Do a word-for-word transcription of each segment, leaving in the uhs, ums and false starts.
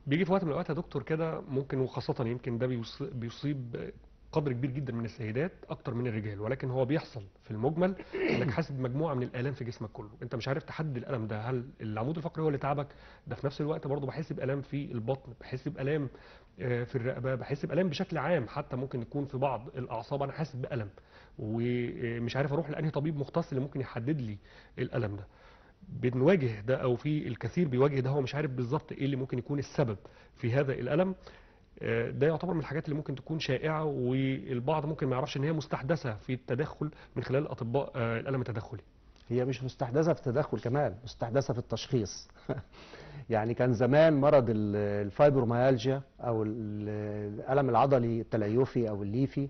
بيجي في وقت من الاوقات يا دكتور كده ممكن، وخاصه يمكن ده بيص- بيصيب قدر كبير جدا من السيدات اكتر من الرجال، ولكن هو بيحصل في المجمل انك حاسس بمجموعه من الالام في جسمك كله، انت مش عارف تحدد الالم ده هل العمود الفقري هو اللي تعبك، ده في نفس الوقت برضه بحس بالام في البطن، بحس بالام آه، في الرقبه، بحس بالام بشكل عام، حتى ممكن يكون في بعض الاعصاب انا حاسس بالم ومش عارف اروح لانهي طبيب مختص اللي ممكن يحدد لي الالم ده. بنواجه ده او في الكثير بيواجه ده، هو مش عارف بالظبط ايه اللي ممكن يكون السبب في هذا الالم. آه، ده يعتبر من الحاجات اللي ممكن تكون شائعه، والبعض ممكن ما يعرفش ان هي مستحدثه في التدخل من خلال اطباء آه، الالم التدخلي. هي مش مستحدثه في التدخل، كمان مستحدثه في التشخيص. يعني كان زمان مرض ال- الفايبروميالجيا او ال- الالم العضلي التليفي او الليفي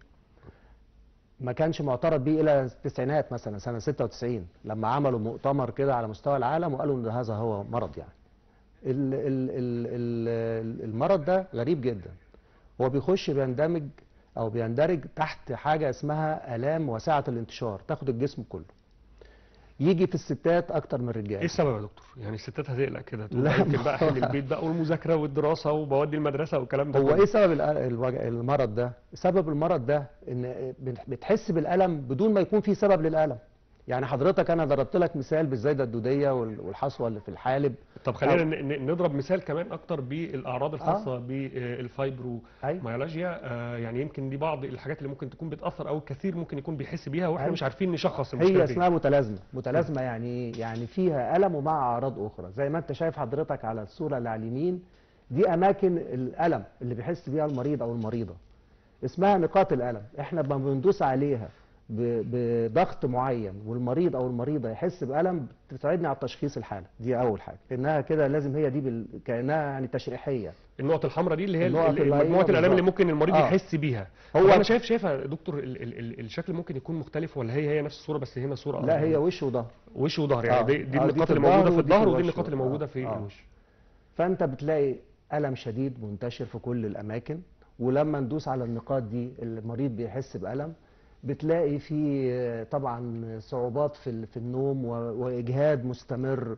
ما كانش معترف بيه الى التسعينات، مثلا سنه ستة وتسعين لما عملوا مؤتمر كده على مستوى العالم وقالوا ان هذا هو مرض. يعني ال ال ال ال المرض ده غريب جدا، هو بيخش بيندمج او بيندرج تحت حاجه اسمها الام واسعه الانتشار، تاخد الجسم كله. يجي في الستات اكتر من ايه الرجال. السبب يا دكتور؟ يعني الستات هتقلق كده تقول بقى لا، يمكن ما بقى هو حمل البيت بقى والمذاكره والدراسه وبودي المدرسه والكلام ده هو كله. ايه سبب الأ- الوج- المرض ده؟ سبب المرض ده ان بتحس بالالم بدون ما يكون في سبب للالم. يعني حضرتك انا ضربت لك مثال بالزايده الدوديه وال- والحصوه اللي في الحالب. طب خلينا أو ن- ن- نضرب مثال كمان اكتر بالاعراض اه الخاصه ايوه بالفايبروميالجيا. آه، يعني يمكن دي بعض الحاجات اللي ممكن تكون بتاثر او الكثير ممكن يكون بيحس بيها واحنا ايوه مش عارفين نشخص المشكله هي فين. اسمها متلازمه. متلازمه يعني إيه؟ يعني فيها الم ومع اعراض اخرى، زي ما انت شايف حضرتك على الصوره اللي على اليمين. دي اماكن الالم اللي بيحس بيها المريض او المريضه، اسمها نقاط الالم. احنا لما بندوس عليها ب- بضغط معين والمريض او المريضه يحس بالم، بتساعدني على تشخيص الحاله. دي اول حاجه، انها كده لازم هي دي بال... كانها يعني تشريحيه. النقط الحمراء دي اللي هي ال- النقط ال- اللي مجموعه ايوه الالام اللي بالظبط. ممكن المريض اه يحس بيها. هو طب انا شايف شايفه يا دكتور ال ال ال الشكل ممكن يكون مختلف، ولا هي هي نفس الصوره بس هنا صوره لا، هي يعني وش وظهر. وش وظهر، يعني اه دي, دي اه دي النقاط في اللي الظهر موجوده في ودي في الظهر ودي الوش. النقاط اللي اه موجوده في اه الوش. فانت بتلاقي الم شديد منتشر في كل الاماكن، ولما ندوس على النقاط دي المريض بيحس بالم. بتلاقي في طبعا صعوبات في ال- في النوم و- واجهاد مستمر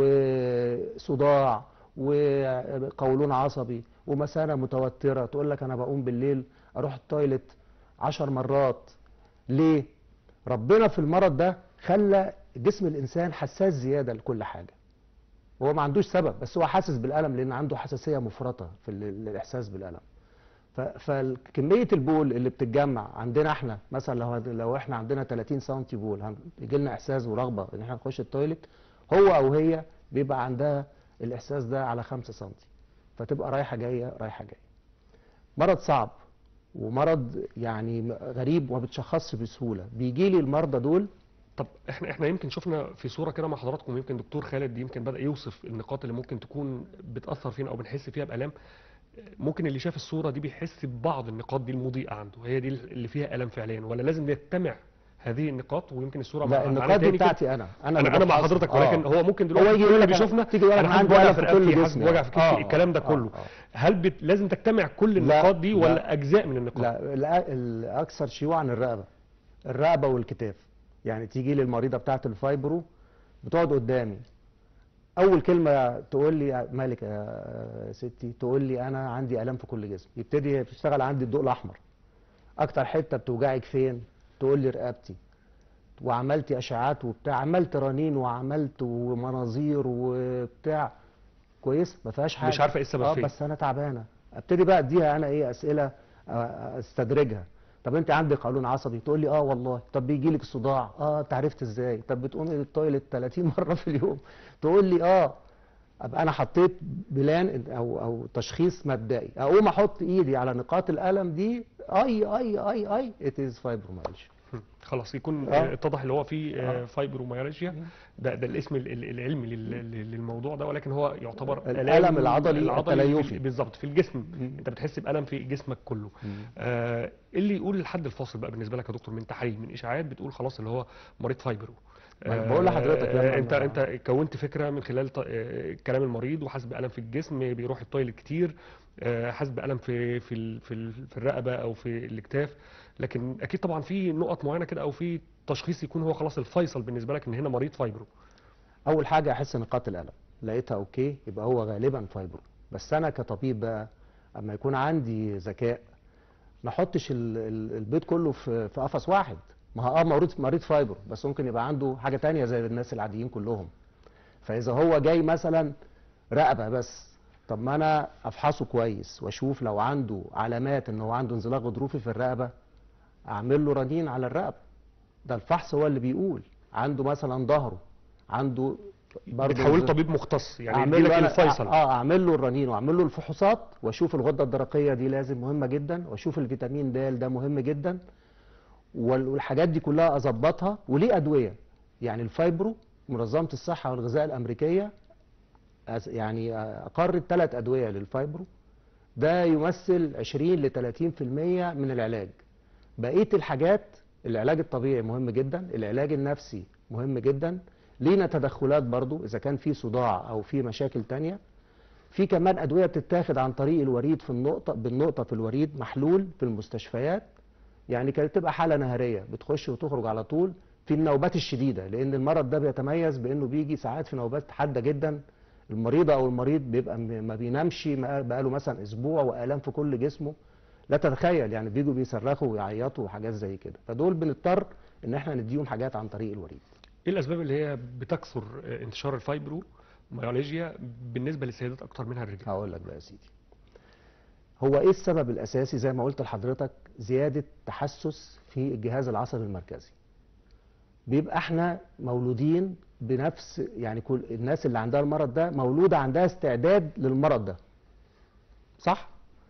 وصداع وقولون عصبي ومثانه متوتره. تقول لك انا بقوم بالليل اروح التويلت عشر مرات. ليه؟ ربنا في المرض ده خلى جسم الانسان حساس زياده لكل حاجه. هو ما عندوش سبب، بس هو حاسس بالالم لان عنده حساسيه مفرطه في ال- الاحساس بالالم. ف- فكميه البول اللي بتتجمع عندنا احنا، مثلا لو لو احنا عندنا ثلاثين سنتي بول، هن- بيجي لنا احساس ورغبه ان احنا نخش التويليت. هو او هي بيبقى عندها الاحساس ده على خمسة سنتي، فتبقى رايحه جايه رايحه جايه. مرض صعب ومرض يعني غريب وما بتشخصش بسهوله. بيجي لي المرضى دول. طب احنا احنا يمكن شفنا في صوره كده مع حضراتكم، يمكن دكتور خالد يمكن بدأ يوصف النقاط اللي ممكن تكون بتأثر فينا او بنحس فيها بآلام. ممكن اللي شاف الصورة دي بيحس ببعض النقاط دي المضيئة عنده، هي دي اللي فيها ألم فعليا، ولا لازم يجتمع هذه النقاط؟ ويمكن الصورة لا، مع معانا النقاط دي تاني كده. بتاعتي انا انا اللي انا انا مع بفحصها. حضرتك، ولكن آه. هو ممكن هو دلوقتي يجي كل يقول اللي لك أنا- بيشوفنا تيجي يقول لك انا أنا حاسس عندي بوجع ألم في في كل رقبتي، حاسس جسمي. بوجع في كتفي، آه، الكلام ده آه، كله. آه. هل بت... لازم تجتمع كل النقاط دي ولا لا، أجزاء من النقاط؟ لا، الأ- الاكثر شيوعا الرقبه. الرقبه والكتاف. يعني تيجي لي المريضه بتاعه الفايبرو بتقعد قدامي، اول كلمه تقول لي مالك يا ستي، تقول لي انا عندي الام في كل جسمي. يبتدي تشتغل عندي الضوء الاحمر. اكتر حته بتوجعك فين؟ تقول لي رقبتي. وعملتي اشعاعات وبتاع، عملت رنين وعملت ومناظير وبتاع، كويس ما فيهاش حاجه. مش عارفة ايه السبب اه فين. بس انا تعبانه. ابتدي بقى اديها انا ايه اسئله، آه، استدرجها. طب انت عندك قولون عصبي؟ تقول لي اه والله. طب بيجي لك صداع؟ اه. انت عرفت ازاي؟ طب بتقومي للتويليت ثلاثين مره في اليوم؟ تقول لي اه. ابقى انا حطيت بلان او او تشخيص مبدئي. اقوم احط ايدي على نقاط الالم دي، اي اي اي اي ات از فايبروميالجيا. خلاص يكون اه آه، اتضح اللي هو فيه اه آه، فايبروميالجيا. ده ده الاسم ال- ال- العلمي لل- لل- للموضوع ده، ولكن هو يعتبر الالم الام العضلي العضلي في التليفي. ال- بالظبط في الجسم. مم. انت بتحس بالم في جسمك كله. مم. آه، إيه اللي يقول الحد الفاصل بقى بالنسبه لك يا دكتور من تحاليل من اشاعات بتقول خلاص اللي هو مريض فايبرو؟ ما أنا بقول لحضرتك آه، لما انت ما- انت كونت فكره من خلال ط- آه، كلام المريض، وحاسس بالم في الجسم، بيروح التويليت كتير، آه، حاسس بالم في في ال- في ال- في الرقبه او في الاكتاف. لكن اكيد طبعا في نقط معينه كده او في تشخيص يكون هو خلاص الفيصل بالنسبه لك ان هنا مريض فايبرو. اول حاجه احس نقاط الالم، لقيتها اوكي، يبقى هو غالبا فايبرو. بس انا كطبيب بقى اما يكون عندي ذكاء ما احطش ال- ال- البيض كله في في قفص واحد. ما هو اه مريض مريض فايبر، بس ممكن يبقى عنده حاجه تانية زي الناس العاديين كلهم. فاذا هو جاي مثلا رقبه بس، طب ما انا افحصه كويس واشوف لو عنده علامات ان هو عنده انزلاق غضروفي في الرقبه، اعمل له رنين على الرقبه. ده الفحص هو اللي بيقول. عنده مثلا ظهره، عنده برضه بتحول انز- طبيب مختص يعني يدي اعمل لك له انا الفيصل. اه اعمل له الرنين واعمل له الفحوصات واشوف الغده الدرقيه دي لازم مهمه جدا، واشوف الفيتامين د ده مهم جدا، وال- والحاجات دي كلها اظبطها. وليه ادويه يعني الفايبرو، منظمه الصحه والغذاء الامريكيه أس- يعني اقرت ثلاث ادويه للفايبرو. ده يمثل عشرين ل ثلاثين في المية من العلاج. بقيه الحاجات العلاج الطبيعي مهم جدا، العلاج النفسي مهم جدا، لينا تدخلات برضو اذا كان في صداع او في مشاكل تانية. في كمان ادويه بتتاخد عن طريق الوريد في النقطه بالنقطه في الوريد، محلول في المستشفيات. يعني كانت تبقى حاله نهاريه بتخش وتخرج على طول في النوبات الشديده، لان المرض ده بيتميز بانه بيجي ساعات في نوبات حاده جدا. المريضه او المريض بيبقى م- ما بينامش ما- بقاله مثلا اسبوع والام في كل جسمه. لا تتخيل يعني بيجوا بيصرخوا ويعيطوا وحاجات زي كده، فدول بنضطر ان احنا نديهم حاجات عن طريق الوريد. ايه الاسباب اللي هي بتكثر انتشار الفايبرو ميالجيا بالنسبه للسيدات اكتر منها الرجال؟ هقول لك بقى يا سيدي، هو ايه السبب الاساسي؟ زي ما قلت لحضرتك، زياده تحسس في الجهاز العصبي المركزي. بيبقى احنا مولودين بنفس، يعني كل الناس اللي عندها المرض ده مولوده عندها استعداد للمرض ده، صح؟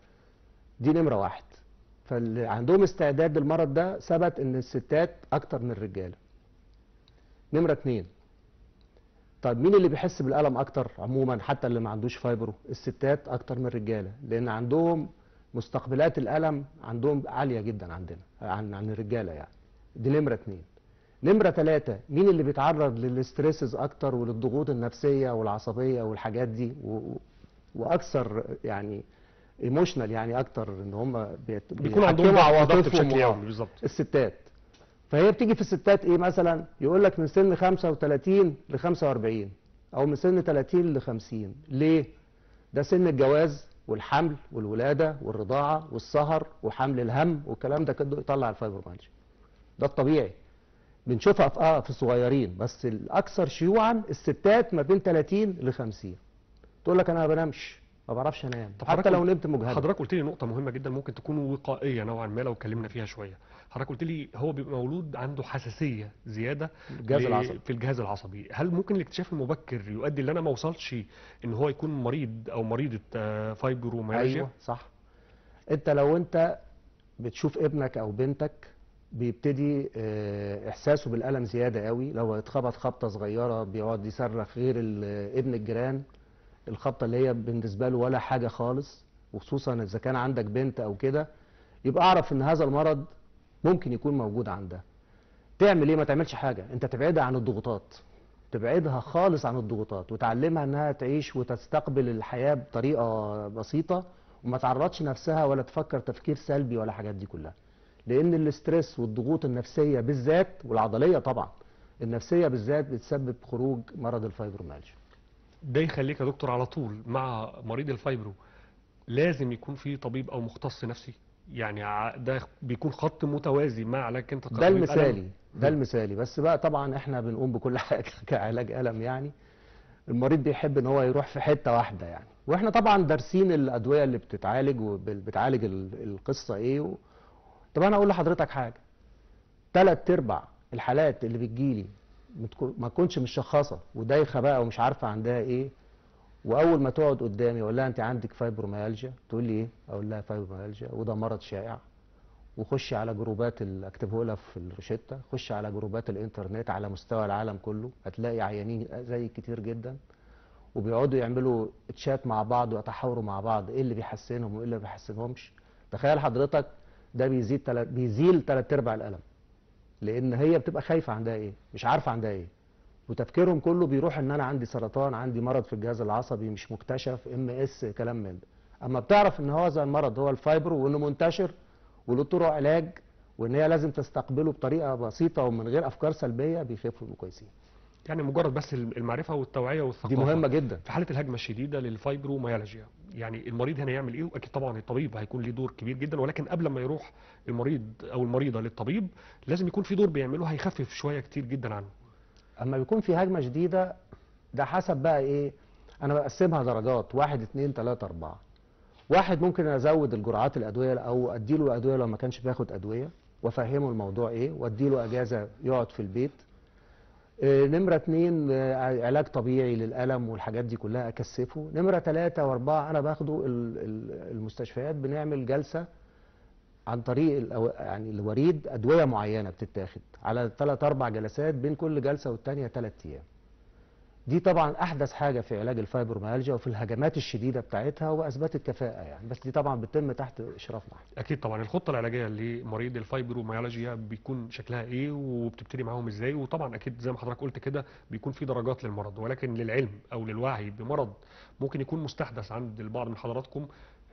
دي نمره واحد. فاللي عندهم استعداد للمرض ده ثبت ان الستات اكتر من الرجاله. نمره اتنين، طيب مين اللي بيحس بالالم اكتر عموما حتى اللي ما عندوش فايبرو؟ الستات اكتر من الرجاله، لان عندهم مستقبلات الالم عندهم عاليه جدا عندنا عن عن الرجاله يعني. دي نمره اتنين. نمره ثلاثة، مين اللي بيتعرض للستريسز اكتر وللضغوط النفسيه والعصبيه والحاجات دي و... واكثر يعني ايموشنال، يعني اكتر ان هم بيت... بيكون عندهم بيحكموا ضغط ضغط عواطفهم بشكل و- يومي بالظبط. الستات. فهي بتيجي في الستات ايه مثلا؟ يقول لك من سن خمسة وثلاثين ل خمسة وأربعين او من سن ثلاثين ل خمسين. ليه؟ ده سن الجواز والحمل والولاده والرضاعه والسهر وحمل الهم والكلام ده كله يطلع الفايبروميالجيا. ده الطبيعي. بنشوفها في اه في الصغيرين، بس الاكثر شيوعا الستات ما بين ثلاثين ل خمسين. تقول لك انا ما بنامش، ما بعرفش انام طب حتى حضرتك لو قلت- نمت مجهد. حضرتك قلت لي نقطة مهمة جدا ممكن تكون وقائية نوعا ما لو اتكلمنا فيها شوية. حضرتك قلت لي هو بيبقى مولود عنده حساسية زيادة الجهاز ل- العصبي. في الجهاز العصبي. هل ممكن الاكتشاف المبكر يؤدي ان انا ما اوصلش ان هو يكون مريض او مريضة آه، فايبروميالجيا؟ ايوه صح. انت لو انت بتشوف ابنك او بنتك بيبتدي آه، احساسه بالالم زياده قوي، لو اتخبط خبطه صغيره بيقعد يصرخ، غير ال- ابن الجيران الخبطه اللي هي بالنسبه له ولا حاجه خالص، وخصوصا اذا كان عندك بنت او كده، يبقى اعرف ان هذا المرض ممكن يكون موجود عندها. تعمل ايه؟ ما تعملش حاجه، انت تبعدها عن الضغوطات، تبعدها خالص عن الضغوطات وتعلمها انها تعيش وتستقبل الحياه بطريقه بسيطه، وما تعرضش نفسها ولا تفكر تفكير سلبي ولا حاجات دي كلها. لان الاسترس والضغوط النفسيه بالذات والعضليه طبعا، النفسيه بالذات بتسبب خروج مرض الفايبروميالجيا. ده يخليك يا دكتور على طول مع مريض الفايبرو لازم يكون في طبيب او مختص نفسي، يعني ع- ده بيكون خط متوازي مع علاج انت ده كطبيب ألم. المثالي، ده المثالي. بس بقى طبعا احنا بنقوم بكل حاجه كعلاج الم يعني. المريض بيحب ان هو يروح في حته واحده يعني، واحنا طبعا دارسين الادويه اللي بتتعالج وبتعالج القصه ايه و... طب انا اقول لحضرتك حاجه، ثلاث ارباع الحالات اللي بتجيلي متكو- ما تكونش مشخصه ودايخه بقى ومش عارفه عندها ايه، واول ما تقعد قدامي اقول لها انت عندك فايبروميالجيا، تقول لي ايه؟ اقول لها فايبروميالجيا وده مرض شائع. وخش على جروبات اللي اكتبه لها في الروشته، خش على جروبات الانترنت على مستوى العالم كله، هتلاقي عيانين زي كتير جدا، وبيقعدوا يعملوا تشات مع بعض ويتحاوروا مع بعض ايه اللي بيحسنهم وايه اللي ما بيحسنهمش. تخيل حضرتك ده بيزيد تلت بيزيل ثلاث ارباع الالم، لان هي بتبقى خايفه عندها ايه، مش عارفه عندها ايه، وتفكيرهم كله بيروح ان انا عندي سرطان، عندي مرض في الجهاز العصبي مش مكتشف، ام اس، كلام من ده. اما بتعرف ان هذا المرض هو الفايبرو وانه منتشر وله طرق علاج وان هي لازم تستقبله بطريقه بسيطه ومن غير افكار سلبيه، بيخفوا يبقوا كويسين. يعني مجرد بس المعرفه والتوعيه والثقافه دي مهمه جدا. في حاله الهجمه الشديده للفايبروميالجيا، يعني المريض هنا يعمل ايه؟ واكيد طبعا الطبيب هيكون له دور كبير جدا، ولكن قبل ما يروح المريض او المريضه للطبيب لازم يكون في دور بيعمله هيخفف شويه كتير جدا عنه. اما بيكون في هجمه شديده ده حسب بقى ايه، انا بقسمها درجات، واحد اتنين تلاته اربعه. واحد ممكن ازود الجرعات الادويه او اديله ادويه لو ما كانش بياخد ادويه وافهمه الموضوع ايه واديله اجازه يقعد في البيت. آه، نمره اتنين آه، علاج طبيعي للالم والحاجات دي كلها اكثفه. نمره تلاته واربعه انا باخده ال- ال- المستشفيات، بنعمل جلسه عن طريق الأو- يعني الوريد، ادويه معينه بتتاخد على ثلاث اربع جلسات، بين كل جلسه والتانيه ثلاث ايام. دي طبعا احدث حاجه في علاج الفايبروميالجيا وفي الهجمات الشديده بتاعتها، واثبتت كفاءه يعني، بس دي طبعا بتتم تحت اشرافنا احنا. اكيد طبعا الخطه العلاجيه لمريض الفايبروميالجيا بيكون شكلها ايه وبتبتدي معاهم ازاي، وطبعا اكيد زي ما حضرتك قلت كده بيكون في درجات للمرض، ولكن للعلم او للوعي بمرض ممكن يكون مستحدث عند البعض من حضراتكم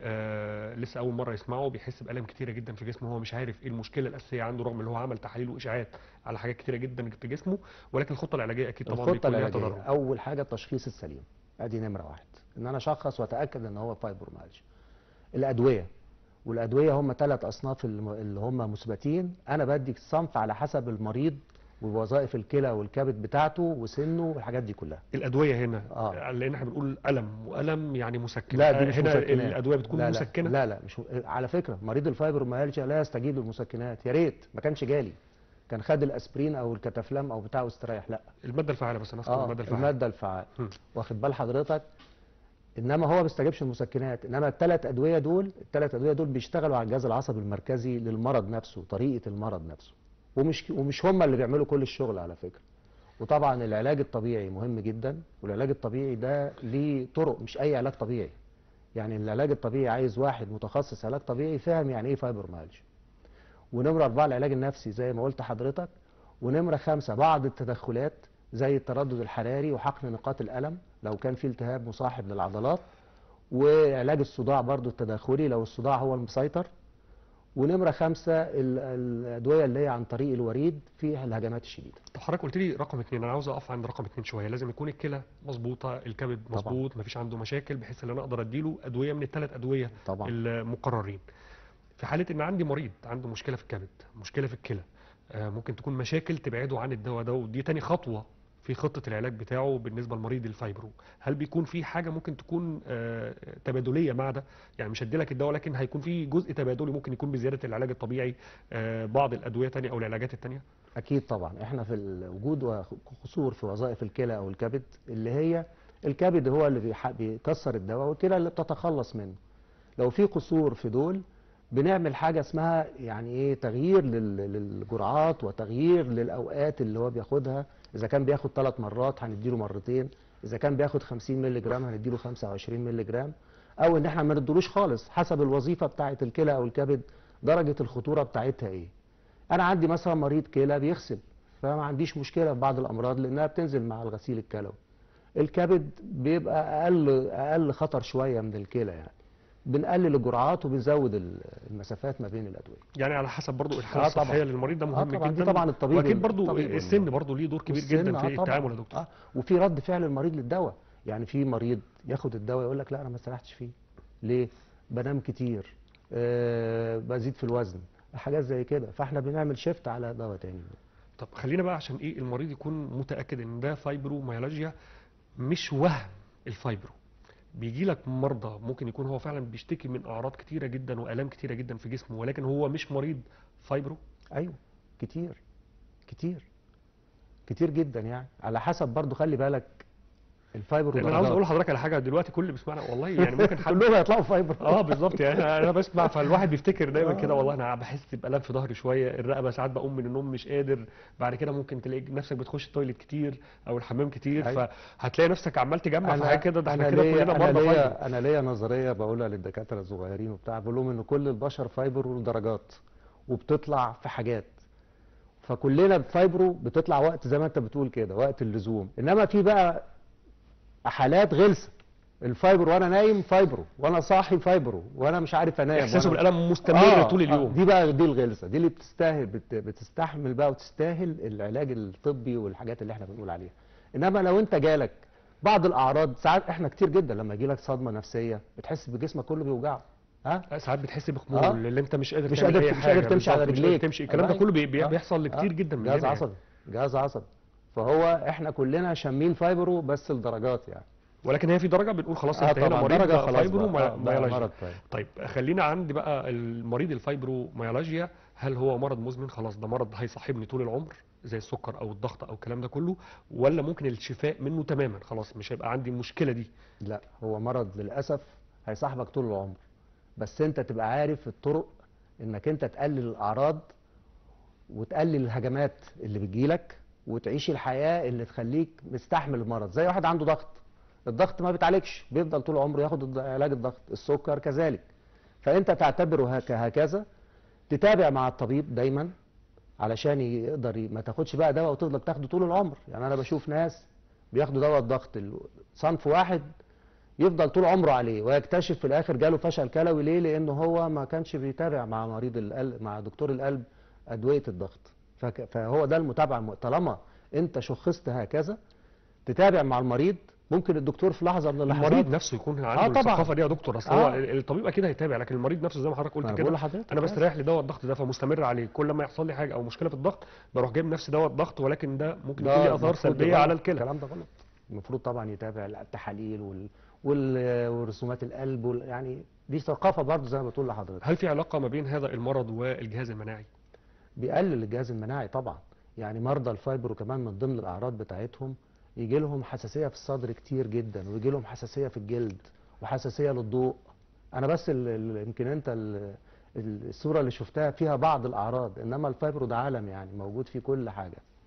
آه لسه اول مره يسمعه، بيحس بالام كتيره جدا في جسمه، هو مش عارف ايه المشكله الاساسيه عنده رغم ان هو عمل تحاليل واشاعات على حاجات كتيره جدا في جسمه، ولكن الخطه العلاجيه اكيد طبعا الخطه بيكون لها العلاجيه تدرج. اول حاجه التشخيص السليم، ادي نمره واحد، ان انا اشخص واتاكد ان هو فايبروميالجيا. الادويه، والادويه هم ثلاث اصناف الم- اللي هم مثبتين، انا بدي صنف على حسب المريض ووظائف الكلى والكبد بتاعته وسنه والحاجات دي كلها. الادويه هنا آه. لان احنا بنقول الم والم يعني مسكن، لا دي آه، مش هنا مسكنات. الادويه بتكون لا لا مسكنه. لا لا مش م... على فكره مريض الفايبروميالجيا لا يستجيب للمسكنات، يا ريت ما كانش جالي، كان خد الاسبرين او الكتافلام او بتاعه واستريح. لا الماده الفعاله بس انا اذكر اه الماده الفعاله. الماده الفعاله، مم. واخد بال حضرتك، انما هو ما بيستجيبش المسكنات، انما الثلاث ادويه دول الثلاث ادويه دول بيشتغلوا على الجهاز العصبي المركزي للمرض نفسه، طريقه المرض نفسه، ومش ومش هم اللي بيعملوا كل الشغل على فكره. وطبعا العلاج الطبيعي مهم جدا، والعلاج الطبيعي ده ليه طرق، مش اي علاج طبيعي. يعني العلاج الطبيعي عايز واحد متخصص علاج طبيعي فاهم يعني ايه فايبروميالجيا. ونمره اربعه العلاج النفسي زي ما قلت حضرتك. ونمره خمسه بعض التدخلات زي التردد الحراري وحقن نقاط الالم لو كان في التهاب مصاحب للعضلات، وعلاج الصداع برضو التداخلي لو الصداع هو المسيطر. ونمره خمسه ال- الادويه اللي هي عن طريق الوريد في الهجمات الشديده. طب حضرتك قلت لي رقم اثنين، انا عاوز اقف عند رقم اثنين شويه، لازم يكون الكلى مظبوطه، الكبد طبعاً. مظبوط، مفيش عنده مشاكل بحيث ان انا اقدر اديله ادويه من الثلاث ادويه طبعا المقررين. في حاله ان عندي مريض عنده مشكله في الكبد، مشكله في الكلى، آه، ممكن تكون مشاكل تبعده عن الدواء ده، ودي تاني خطوه في خطه العلاج بتاعه بالنسبه لمريض الفايبرو. هل بيكون في حاجه ممكن تكون آه، تبادليه مع ده؟ يعني مش هدي لك الدواء لكن هيكون في جزء تبادلي ممكن يكون بزياده العلاج الطبيعي، آه، بعض الادويه تانية او العلاجات التانية. اكيد طبعا. احنا في الوجود وقصور في وظائف الكلى او الكبد، اللي هي الكبد هو اللي بيح- بيكسر الدواء والكلى اللي بتتخلص منه. لو في قصور في دول بنعمل حاجه اسمها يعني ايه تغيير لل- للجرعات وتغيير للاوقات اللي هو بياخدها. اذا كان بياخد ثلاث مرات هنديله مرتين، اذا كان بياخد خمسين مللي جرام هنديله خمسة وعشرين مللي جرام، او ان احنا ما ندلوش خالص حسب الوظيفه بتاعه الكلى او الكبد، درجه الخطوره بتاعتها ايه. انا عندي مثلا مريض كلى بيغسل، فما عنديش مشكله في بعض الامراض لانها بتنزل مع الغسيل الكلوي. الكبد بيبقى اقل اقل خطر شويه من الكلى، يعني بنقلل الجرعات وبنزود ال- المسافات ما بين الادويه. يعني على حسب برضو الحاله آه طبعاً. الصحيه للمريض ده آه مهم طبعاً، دي جدا. طبعاً الطبيب واكيد برضو الطبيب السن والم- برضو ليه دور كبير والسن، جدا آه في طبعاً. التعامل يا دكتور. اه وفي رد فعل المريض للدواء، يعني في مريض ياخد الدواء يقول لك لا انا ما استريحتش فيه. ليه؟ بنام كتير، آه بزيد في الوزن، حاجات زي كده، فاحنا بنعمل شيفت على دواء تاني. طب خلينا بقى عشان ايه المريض يكون متاكد ان ده فايبروميالجيا مش وهم الفايبرو. بيجي لك مرضى ممكن يكون هو فعلا بيشتكي من اعراض كتيره جدا والام كتيره جدا في جسمه، ولكن هو مش مريض فايبرو. ايوه كتير كتير كتير جدا، يعني على حسب برضو، خلي بالك الفايبر لان انا عاوز اقول ودرجات. لحضرتك على حاجه دلوقتي كل اللي بيسمعنا والله يعني ممكن حد كلهم هيطلعوا فايبر. اه بالظبط، يعني انا أنا بسمع فالواحد بيفتكر دايما كده، آه. والله انا بحس بالام في ظهري شويه، الرقبه ساعات بقوم من النوم مش قادر، بعد كده ممكن تلاقي نفسك بتخش التويليت كتير او الحمام كتير، أيوة. فهتلاقي نفسك عمال تجمع في حاجه كده، ده احنا انا كده ليا كلنا انا مرضى فايبر. ليا انا ليا نظريه بقولها للدكاتره الصغيرين وبتاع، بقول لهم ان كل البشر فايبر ودرجات، وبتطلع في حاجات، فكلنا فايبرو بتطلع وقت زي ما انت بتقول كده وقت اللزوم. انما في بقى حالات غلسه، الفايبر وانا نايم فايبرو، وانا صاحي فايبرو، وانا مش عارف انام، احساسه وأنا- بالالم مستمر آه طول اليوم. آه دي بقى دي الغلسه، دي اللي بتستاهل بت بتستحمل بقى وتستاهل العلاج الطبي والحاجات اللي احنا بنقول عليها. انما لو انت جالك بعض الاعراض، ساعات احنا كتير جدا لما يجي لك صدمه نفسيه بتحس بجسمك كله بيوجعه. ها ساعات بتحس بخمول، اه اللي انت مش قادر مش تعمل قادر اي مش حاجه، قادر تمشي على بالظبط، مش قادر رجليك. تمشي. الكلام ده أيوة. كله بي- بي- آه. بيحصل آه. لكتير جدا مننا جهاز يعني. عصبي، جهاز عصبي. فهو احنا كلنا شامين فايبرو بس لدرجات يعني. ولكن هي في درجه بنقول خلاص اه انتهينا طبعا مريض درجه خلاص فايبرو بقى، اه بقى ميالجيا. مرض فايبرو. طيب خلينا عندي بقى المريض الفايبرو ميالجيا، هل هو مرض مزمن خلاص ده مرض هيصاحبني طول العمر زي السكر او الضغط او الكلام ده كله، ولا ممكن الشفاء منه تماما خلاص مش هيبقى عندي المشكله دي؟ لا هو مرض للاسف هيصاحبك طول العمر، بس انت تبقى عارف الطرق انك انت تقلل الاعراض وتقلل الهجمات اللي بتجيلك وتعيش الحياه اللي تخليك مستحمل المرض. زي واحد عنده ضغط، الضغط ما بيتعالجش، بيفضل طول عمره ياخد الض- علاج الضغط. السكر كذلك. فانت تعتبره هك- هكذا، تتابع مع الطبيب دايما علشان يقدر ي- ما تاخدش بقى دواء وتفضل تاخده طول العمر. يعني انا بشوف ناس بياخدوا دواء الضغط ال- صنف واحد يفضل طول عمره عليه ويكتشف في الاخر جاله فشل كلوي. ليه؟ لانه هو ما كانش بيتابع مع مريض القلب، مع دكتور القلب، ادويه الضغط. فك- فهو ده المتابعه الم- طالما انت شخصت هكذا تتابع مع المريض. ممكن الدكتور في لحظه من اللحظات المريض نفسه يكون عنده اه طبعا الثقافه دي يا دكتور، اصل هو اه الطبيب اكيد هيتابع، لكن المريض نفسه زي ما حضرتك ما قلت انا كده بقول لحضرتك انا لازم. بستريح لدواء الضغط ده، فمستمر عليه. كل ما يحصل لي حاجه او مشكله في الضغط بروح جايب نفس دواء الضغط، ولكن ده ممكن يكون ده ليه اثار المفروض سلبيه غلط. على الكلى. الكلام ده غلط. المفروض طبعا يتابع التحاليل وال... وال... ورسومات القلب وال... يعني دي ثقافه برضه زي ما بتقول لحضرتك. هل في علاقه ما بين هذا المرض والجهاز المناعي؟ بيقلل الجهاز المناعي طبعا. يعني مرضى الفايبرو كمان من ضمن الاعراض بتاعتهم يجي لهم حساسيه في الصدر كتير جدا، ويجي لهم حساسيه في الجلد وحساسيه للضوء. انا بس ال... ال... يمكن انت ال... الصوره اللي شفتها فيها بعض الاعراض، انما الفايبرو ده عالم يعني موجود فيه كل حاجه.